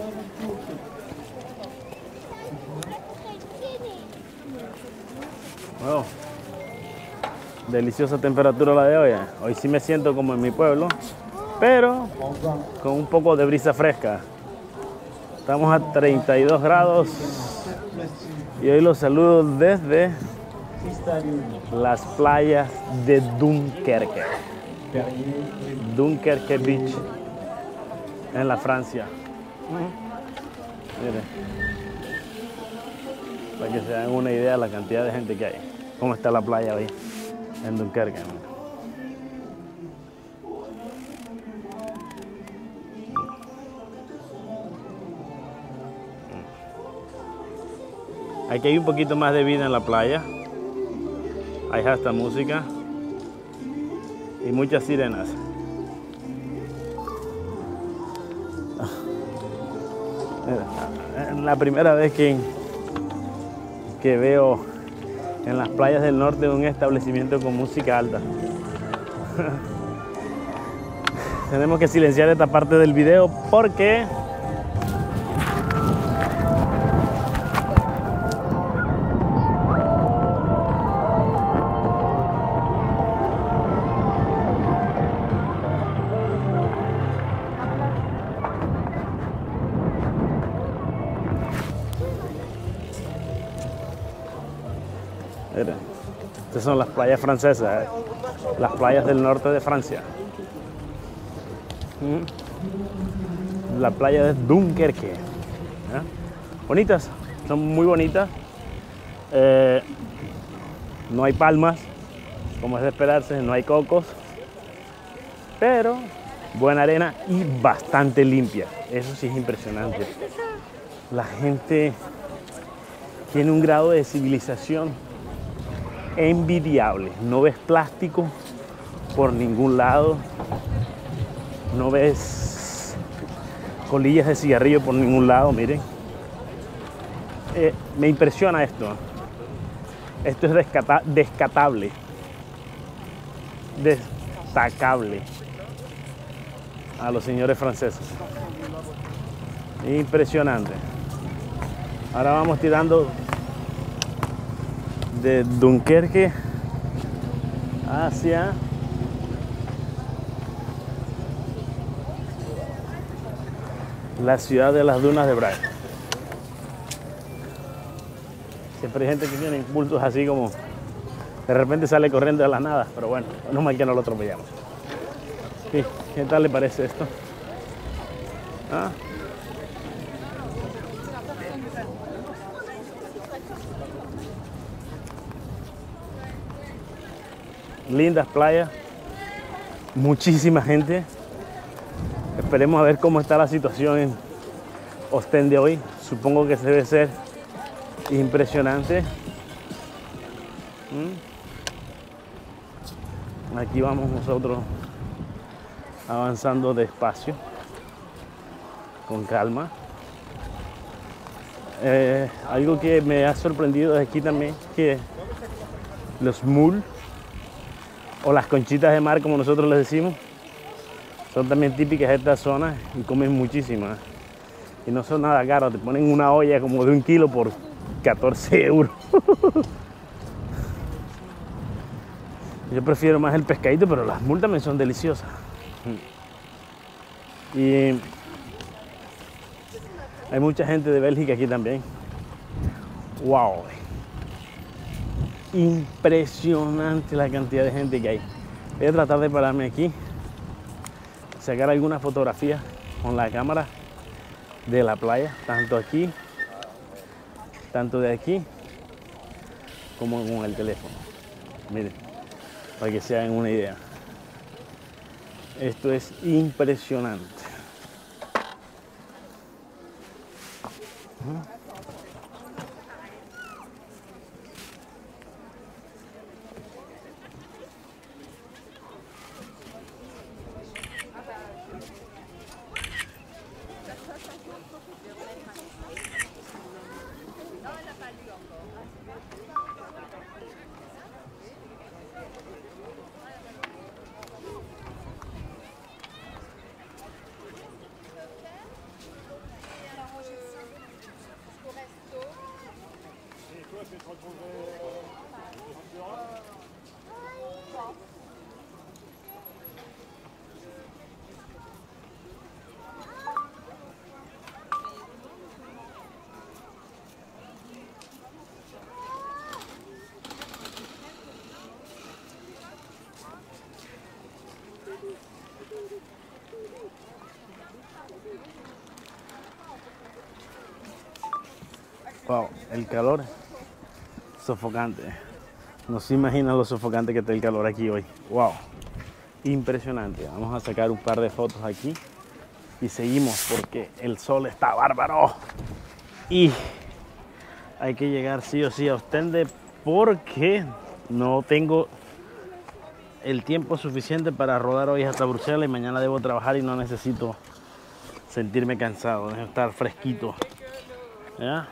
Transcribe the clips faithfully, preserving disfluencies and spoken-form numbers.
Bueno, deliciosa temperatura la de hoy. Hoy sí me siento como en mi pueblo, pero con un poco de brisa fresca. Estamos a treinta y dos grados y hoy los saludo desde las playas de Dunkerque. Dunkerque Beach, en la Francia. Miren, para que se den una idea de la cantidad de gente que hay. Cómo está la playa hoy en Dunkerque. Aquí hay un poquito más de vida en la playa. Hay hasta música y muchas sirenas. Es la primera vez que, que veo en las playas del norte un establecimiento con música alta. Tenemos que silenciar esta parte del video porque miren, estas son las playas francesas, ¿eh? Las playas del norte de Francia. La playa de Dunkerque. ¿Eh? Bonitas, son muy bonitas. Eh, no hay palmas, como es de esperarse, no hay cocos, pero buena arena y bastante limpia. Eso sí es impresionante. La gente tiene un grado de civilización envidiable. No ves plástico por ningún lado, no ves colillas de cigarrillo por ningún lado. Miren, eh, me impresiona esto. Esto es descata descatable, destacable a los señores franceses. Impresionante. Ahora vamos tirando de Dunkerque hacia la ciudad de las dunas de Bray. Siempre hay gente que tiene impulsos así como de repente sale corriendo de la nada, pero bueno, no mal que no lo atropellamos. Sí, ¿qué tal le parece esto? ¿Ah? Lindas playas, muchísima gente. Esperemos a ver cómo está la situación en Ostende hoy. Supongo que debe ser impresionante. Aquí vamos nosotros avanzando despacio, con calma. Eh, algo que me ha sorprendido de aquí también es que los mules o las conchitas de mar, como nosotros les decimos, son también típicas de esta zona y comen muchísimas. Y no son nada caros, te ponen una olla como de un kilo por catorce euros. Yo prefiero más el pescadito, pero las mules también son deliciosas. Y hay mucha gente de Bélgica aquí también. ¡Wow! Impresionante la cantidad de gente que hay. Voy a tratar de pararme aquí, sacar algunas fotografías con la cámara de la playa, tanto aquí, tanto de aquí, como con el teléfono. Miren, para que se hagan una idea. Esto es impresionante. Wow, el calor sofocante. No se imaginan lo sofocante que está el calor aquí hoy. Wow, impresionante. Vamos a sacar un par de fotos aquí y seguimos porque el sol está bárbaro. Y hay que llegar sí o sí a Ostende porque no tengo el tiempo suficiente para rodar hoy hasta Bruselas y mañana debo trabajar y no necesito sentirme cansado, necesito estar fresquito. ¿Ya?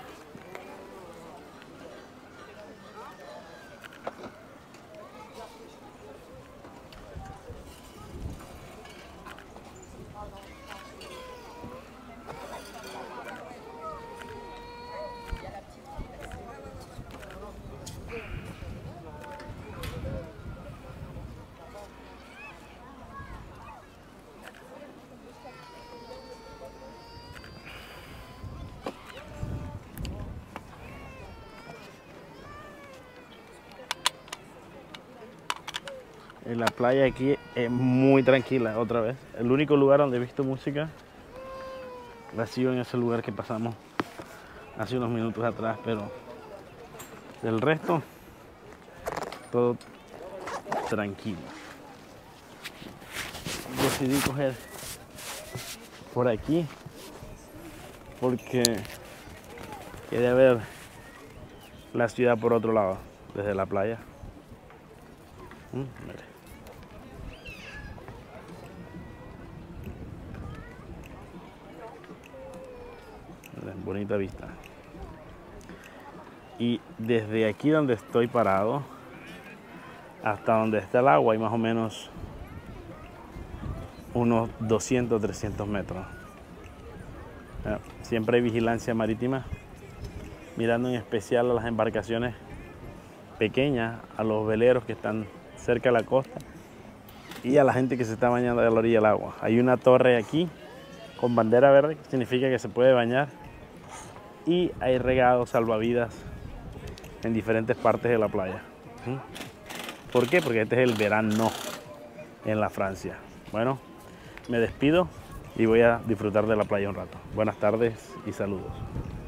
La playa aquí es muy tranquila otra vez. El único lugar donde he visto música ha sido en ese lugar que pasamos hace unos minutos atrás, pero del resto todo tranquilo. Decidí coger por aquí porque quería ver la ciudad por otro lado, desde la playa. Mm, mire. Bonita vista. Y desde aquí donde estoy parado hasta donde está el agua hay más o menos unos doscientos, trescientos metros. Siempre hay vigilancia marítima, mirando en especial a las embarcaciones pequeñas, a los veleros que están cerca de la costa y a la gente que se está bañando a la orilla del agua. Hay una torre aquí con bandera verde, que significa que se puede bañar. Y hay regados salvavidas en diferentes partes de la playa. ¿Por qué? Porque este es el verano en la Francia. Bueno, me despido y voy a disfrutar de la playa un rato. Buenas tardes y saludos.